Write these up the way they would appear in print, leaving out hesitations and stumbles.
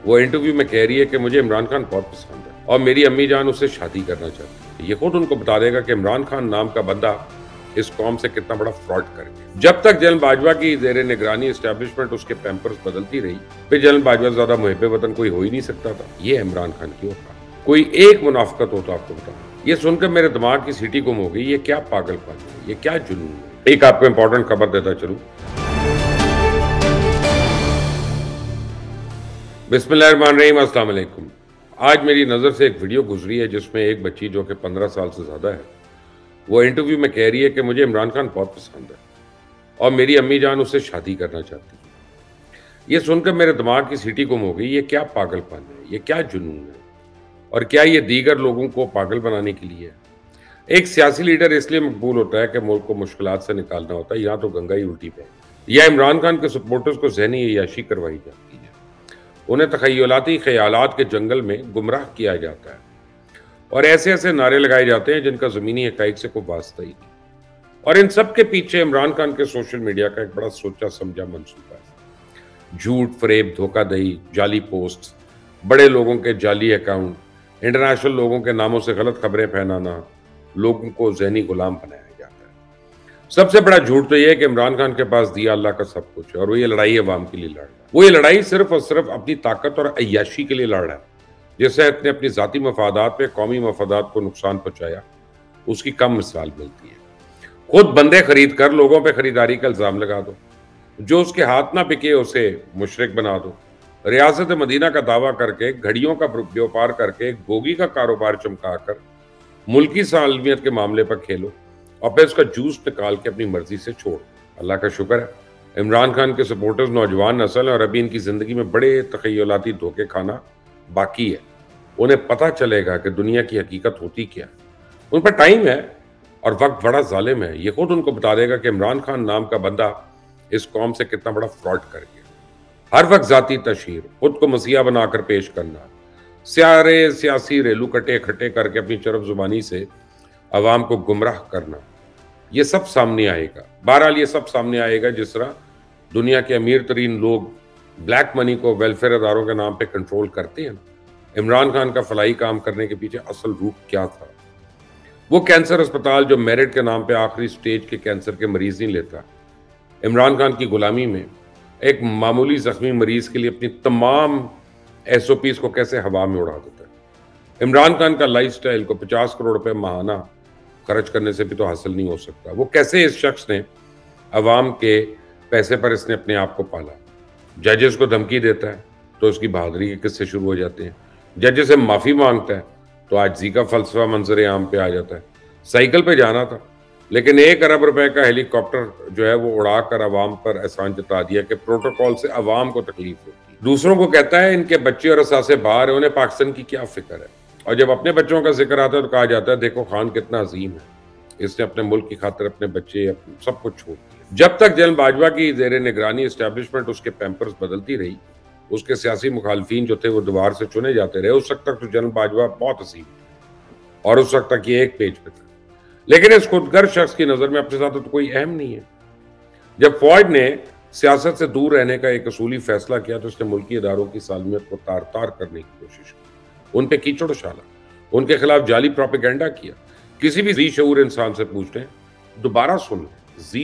वो इंटरव्यू में कह रही है कि मुझे इमरान खान बहुत पसंद है और मेरी अम्मी जान उससे शादी करना चाहती है। ये खुद उनको बता देगा कि इमरान खान नाम का बंदा इस कौम से कितना बड़ा फ्रॉड कर गया। जब तक जनरल बाजवा की जेर निगरानी एस्टेब्लिशमेंट उसके पैम्पर्स बदलती रही, फिर जनरल बाजवा से ज्यादा मुहिब वतन कोई हो ही नहीं सकता था। ये इमरान खान की औकात। कोई एक मुनाफकत हो तो आपको बताऊं, ये सुनकर मेरे दिमाग की सीटी गुम हो गई। ये क्या पागलपन है, ये क्या जुनून है। एक आपको इंपॉर्टेंट खबर देता चलूं। बिस्मिल्लाहिर्रहमानिर्रहीम, अस्सलाम वालेकुम। आज मेरी नज़र से एक वीडियो गुजरी है जिसमें एक बच्ची जो कि 15 साल से ज़्यादा है, वो इंटरव्यू में कह रही है कि मुझे इमरान खान बहुत पसंद है और मेरी अम्मी जान उससे शादी करना चाहती है। ये सुनकर मेरे दिमाग की सीटी गुम हो गई। ये क्या पागलपन है, ये क्या जुनून है, और क्या ये दीगर लोगों को पागल बनाने के लिए है। एक सियासी लीडर इसलिए मकबूल होता है कि मुल्क को मुश्किलात से निकालना होता है, यहाँ तो गंगा ही उल्टी बहे। या इमरान खान के सपोर्टर्स को ज़हनी अय्याशी करवाई जाती है, उन्हें तखय्युलाती ख्यालात के जंगल में गुमराह किया जाता है और ऐसे ऐसे नारे लगाए जाते हैं जिनका ज़मीनी हक़ाइक़ से कोई वास्ता ही नहीं। और इन सब के पीछे इमरान खान के सोशल मीडिया का एक बड़ा सोचा समझा मंसूबा है। झूठ, फरेब, धोखाधड़ी, जाली पोस्ट, बड़े लोगों के जाली अकाउंट, इंटरनेशनल लोगों के नामों से गलत खबरें फैलाना, लोगों को ज़हनी गुलाम बनाया जाता है। सबसे बड़ा झूठ तो यह है कि इमरान खान के पास दिया अल्लाह का सब कुछ है और वो ये लड़ाई अवाम के लिए लड़ रहा है। वो ये लड़ाई सिर्फ और सिर्फ अपनी ताकत और अय्याशी के लिए लड़ रहा है। जिससे उसने अपनी ज़ाती मफादात पे कौमी मफादात को नुकसान पहुंचाया, उसकी कम मिसाल मिलती है। खुद बंदे खरीद कर लोगों पे खरीदारी का इल्ज़ाम लगा दो, जो उसके हाथ ना पिके उसे मुशरिक बना दो। रियासत मदीना का दावा करके, घड़ियों का व्यापार करके, गोगी का कारोबार चमकाकर मुल्की सालमियत के मामले पर खेलो और फिर उसका जूस निकाल के अपनी मर्जी से छोड़। अल्लाह का शुक्र है, इमरान खान के सपोर्टर्स नौजवान नस्ल है और अभी इनकी ज़िंदगी में बड़े तखय्युलाती धोखे खाना बाकी है। उन्हें पता चलेगा कि दुनिया की हकीकत होती क्या है। उन पर टाइम है और वक्त बड़ा जालिम है। ये खुद उनको बता देगा कि इमरान खान नाम का बंदा इस कौम से कितना बड़ा फ्रॉड कर गया। हर वक्त जाती तशहीर, खुद को मसीहा बनाकर पेश करना, सारे सियासी रेलू कटे इकट्ठे करके अपनी चरब जुबानी से अवाम को गुमराह करना, ये सब सामने आएगा। बहरहाल ये सब सामने आएगा जिस तरह दुनिया के अमीर तरीन लोग ब्लैक मनी को वेलफेयर अदारों के नाम पे कंट्रोल करते हैं। इमरान खान का फलाई काम करने के पीछे असल रूप क्या था। वो कैंसर अस्पताल जो मेरिट के नाम पे आखिरी स्टेज के कैंसर के मरीज नहीं लेता, इमरान खान की गुलामी में एक मामूली जख्मी मरीज के लिए अपनी तमाम SOPs को कैसे हवा में उड़ा देता है। इमरान खान का लाइफस्टाइल को 50 करोड़ रुपए माहाना खर्च करने से भी तो हासिल नहीं हो सकता। वो कैसे इस शख्स ने अवाम के पैसे पर इसने अपने आप को पाला। जजेस को धमकी देता है तो उसकी बहादुरी के किस्से शुरू हो जाते हैं। जजेस से माफ़ी मांगता है तो आजिज़ी का फलसफा मंजर आम पे आ जाता है। साइकिल पे जाना था लेकिन 1 अरब रुपए का हेलीकॉप्टर जो है वो उड़ाकर अवाम पर एहसान जता दिया कि प्रोटोकॉल से अवाम को तकलीफ होती है। दूसरों को कहता है इनके बच्चे और असासे बाहर है, उन्हें पाकिस्तान की क्या फिक्र है। और जब अपने बच्चों का जिक्र आता है तो कहा जाता है देखो खान कितना अजीम है, इसने अपने मुल्क की खातिर अपने बच्चे सब कुछ छोड़ दिया। जब तक जनरल बाजवा की जेर निगरानी एस्टेब्लिशमेंट उसके पैम्पर्स बदलती रही, उसके सियासी मुखालफिन जो थे वो दोबारा से चुने जाते रहे। उस वक्त तक तो जनरल बाजवा बहुत अजीम था और उस वक्त तक ये एक पेज पे था। लेकिन इस खुदगर्ज शख्स की नज़र में अपने साथ तो कोई अहम नहीं है। जब फौज ने सियासत से दूर रहने का एक असूली फैसला किया तो उसने मुल्की इदारों की सालमियत को तार तार करने की कोशिश की, उन पे कीचड़ उछाला, उनके खिलाफ जाली प्रोपेगेंडा किया। किसी भी जी शऊर इंसान से पूछ लें, दोबारा सुन लें, जी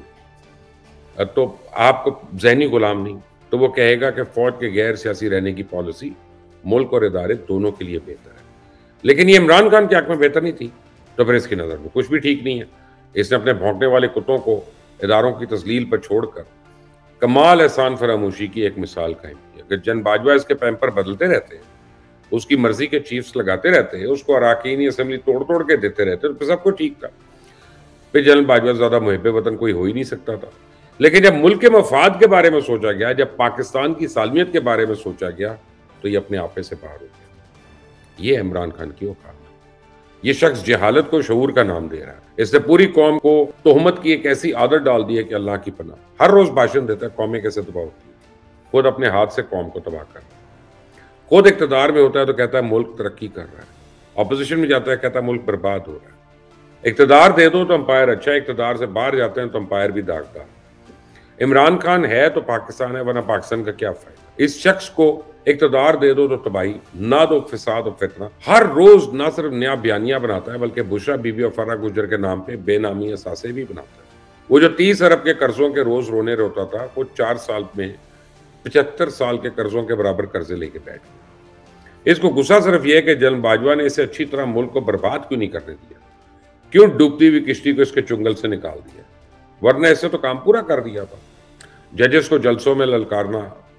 शऊर तो आपको जहनी गुलाम नहीं, तो वो कहेगा कि फौज के गैर सियासी रहने की पॉलिसी मुल्क और इदारे दोनों के लिए बेहतर है। लेकिन ये इमरान खान के हक में बेहतर नहीं थी, तो फिर इसकी नज़र में कुछ भी ठीक नहीं है। इसने अपने भौंकने वाले कुत्तों को इदारों की तस्लील पर छोड़कर कमाल एहसान फरामोशी की एक मिसाल कायम की। अगर जनरल बाजवा इसके पैम्पर बदलते रहते हैं, उसकी मर्जी के चीफ्स लगाते रहते हैं, उसको अराकीनी असेंबली तोड़ तोड़ के देते रहते, तो सब कुछ ठीक था। फिर जनरल बाजवा ज्यादा मुहिब वतन कोई हो ही नहीं सकता था। लेकिन जब मुल्क के मफाद के बारे में सोचा गया, जब पाकिस्तान की सालमियत के बारे में सोचा गया, तो ये अपने आपे से बाहर हो गया। ये इमरान खान की औकात। ये शख्स जहालत को शऊर का नाम दे रहा है। इसने पूरी कौम को तोहमत की एक ऐसी आदत डाल दी है कि अल्लाह की पनाह। हर रोज भाषण देता है कौमें कैसे तबाह होती है, खुद अपने हाथ से कौम को तबाह कर रहा है। खुद इक़्तिदार में होता है तो कहता है मुल्क तरक्की कर रहा है, ऑपोजिशन में जाता है कहता है मुल्क बर्बाद हो रहा है। इक़्तिदार दे दो तो अंपायर अच्छा है, इक़्तिदार से बाहर जाते हैं तो अंपायर भी दागदार। इमरान खान है तो पाकिस्तान है, वरना पाकिस्तान का क्या फायदा। इस शख्स को इक़्तिदार दे दो तो तबाही, ना दो फिसाद और फितना। हर रोज ना सिर्फ नया बयानिया बनाता है बल्कि बुशरा बीबी और फरा गुजर के नाम पे बेनामी असासे भी बनाता है। वो जो 30 अरब के कर्जों के रोज रोने रोता था, वो 4 साल में 75 साल के कर्जों के बराबर कर्जे लेके बैठ गया। इसको गुस्सा सिर्फ यह है कि जनरल बाजवा ने इसे अच्छी तरह मुल्क को बर्बाद क्यों नहीं करने दिया, क्यों डूबती हुई किश्ती को इसके चुंगल से निकाल दिया, वरना इससे तो काम पूरा कर दिया था। जजेस को जलसों में ललकारना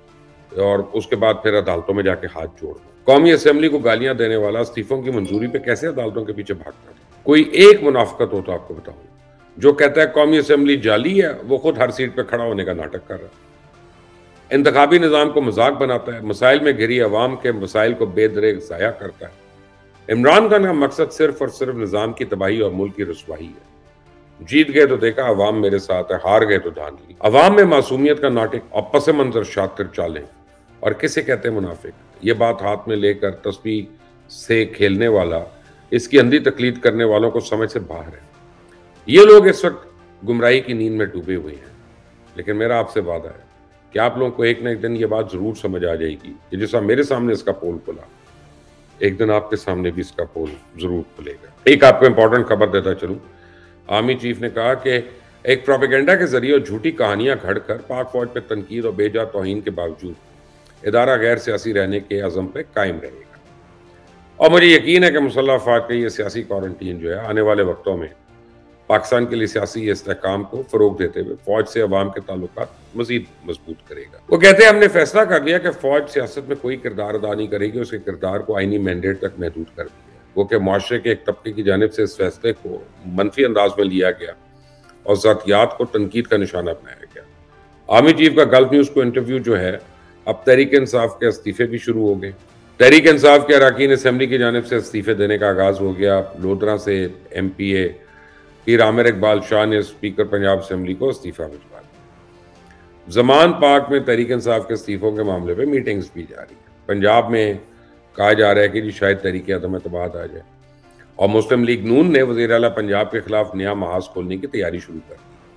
और उसके बाद फिर अदालतों में जाके हाथ जोड़ना। कौमी असेंबली को गालियां देने वाला इस्तीफों की मंजूरी पे कैसे अदालतों के पीछे भागता था। कोई एक मुनाफिकत हो तो आपको बताऊं, जो कहता है कौमी असेंबली जाली है, वो खुद हर सीट पे खड़ा होने का नाटक कर रहा है, इंतखाबी निज़ाम को मजाक बनाता है, मसाइल में घिरी अवाम के मसाइल को बेदरेग ज़ाया करता है। इमरान खान का मकसद सिर्फ और सिर्फ निज़ाम की तबाही और मुल्क की रुसवाई है। जीत गए तो देखा अवाम मेरे साथ है, हार गए तो धान ली। अवाम में मासूमियत का नाटक और पस मंजर शातिर चालें, और किसे कहते हैं मुनाफिक। ये बात हाथ में लेकर तस्बीह से खेलने वाला, इसकी अंधी तकलीद करने वालों को समझ से बाहर है। ये लोग इस वक्त गुमराही की नींद में डूबे हुए हैं, लेकिन मेरा आपसे वादा है कि आप लोगों को एक न एक दिन ये बात जरूर समझ आ जाएगी कि जैसा मेरे सामने इसका पोल खुला, एक दिन आपके सामने भी इसका पोल जरूर खुलेगा। एक आपको इंपॉर्टेंट खबर देता चलूं, आर्मी चीफ ने कहा कि एक प्रोपेगेंडा के जरिए झूठी कहानियां घड़कर पाक फौज पर तनकीद और बेजा तौहीन के बावजूद इदारा गैर सियासी रहने के अज़म पे कायम रहेगा। और मुझे यकीन है कि मुसल्लह अफवाज का ये सियासी क्वारंटीन जो है आने वाले वक्तों में पाकिस्तान के लिए सियासी इस्तेहकाम को फरोग देते हुए फौज से अवाम के ताल्लुकात मजीद मजबूत करेगा। वो कहते हैं हमने फैसला कर लिया कि फौज सियासत में कोई किरदार अदा नहीं करेगी, उसके किरदार को आईनी मैंडेट तक महदूद कर दिया। वो कि मुआशरे के एक तबके की जानिब से इस फैसले को मनफी अंदाज में लिया गया और ज़ातियात को तनकीद का निशाना बनाया गया। आर्मी चीफ का गल्फ न्यूज़ को इंटरव्यू जो है, अब तहरीक इंसाफ के इस्तीफे भी शुरू हो गए। तहरीक इंसाफ के अरकान असेंबली की जानिब से इस्तीफे देने का आगाज हो गया। लोधरा से MPA पीर आमिर इकबाल शाह ने स्पीकर पंजाब असेंबली को इस्तीफा भिजवा दिया। जमान पाक में तहरीक इंसाफ के इस्तीफों के मामले पर मीटिंग्स भी जारी है। पंजाब में कहा जा रहा है कि जी शायद तहरीक अदम एतमाद आ जाए, और मुस्लिम लीग नून ने वज़ीर आला पंजाब के खिलाफ नया महाज खोलने की तैयारी शुरू कर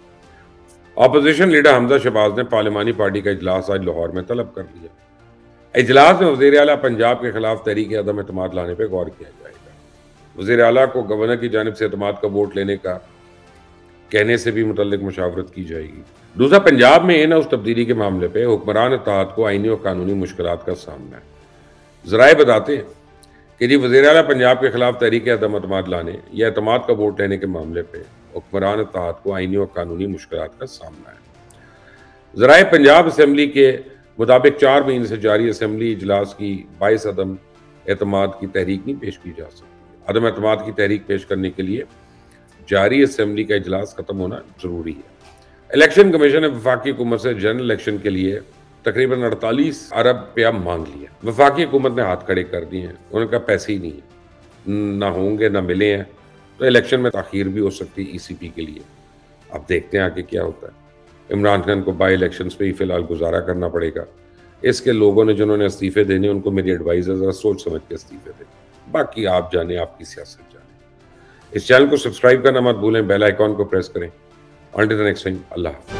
दी। अपोजिशन लीडर हमजा शहबाज ने पार्लिमानी पार्टी का इजलास आज लाहौर में तलब कर लिया। इजलास में वज़ीर आला पंजाब के खिलाफ तहरीक अदम एतमाद लाने पर गौर किया जाएगा। वज़ीर आला को गवर्नर की जानिब से एतमाद का वोट लेने का कहने से भी मुतल्लिक मुशावरत की जाएगी। दूसरा, पंजाब में इन उस तब्दीली के मामले पर हुक्मरान इत्तेहाद को आईनी और कानूनी मुश्किलात का सामना है। ज़राए बताते हैं कि जी वज़ीर आला पंजाब के खिलाफ तहरीक अदम एतमाद लाने या एतमाद का वोट लेने के मामले पर हुक्मरान इत्तेहाद को आईनी और कानूनी मुश्किलात का सामना है। ज़राए पंजाब असेंबली के मुताबिक 4 महीने से जारी असेंबली इजलास की 22 अदम एतमाद की तहरीक नहीं पेश की जा सकती। अदम एतमाद की तहरीक पेश करने के लिए जारी असेंबली का इजलास खत्म होना जरूरी है। इलेक्शन कमीशन ने वफाकी हुकूमत से जनरल इलेक्शन के लिए तकरीबन 48 अरब रुपया मांग लिया। वफाकी हुकूमत ने हाथ खड़े कर दिए हैं, उनका पैसे ही नहीं है, ना होंगे ना मिले हैं, तो इलेक्शन में ताखीर भी हो सकती है ECP के लिए। अब देखते हैं आगे क्या होता है। इमरान खान को बाई इलेक्शन पे ही फिलहाल गुजारा करना पड़ेगा। इसके लोगों ने जिन्होंने इस्तीफे देने, उनको मेरी एडवाइस है, जरा सोच समझ के इस्तीफे दें। बाकी आप जाने, आपकी सियासत जाने। इस चैनल को सब्सक्राइब करना मत भूलें, बेल आइकॉन को प्रेस करें। Until the next time, Allah Hafiz।